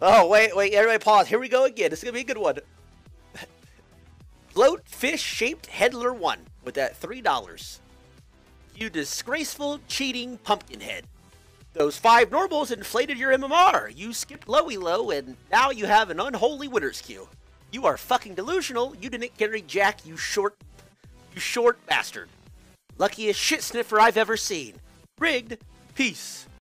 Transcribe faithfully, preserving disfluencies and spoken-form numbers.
Oh, wait, wait, everybody pause. Here we go again. This is going to be a good one. Float fish shaped Headler one with that three dollars. You disgraceful, cheating pumpkinhead. Those five normals inflated your M M R. You skipped lowy low, and now you have an unholy winner's queue. You are fucking delusional. You didn't carry Jack, you short, you short bastard. Luckiest shit sniffer I've ever seen. Rigged. Peace.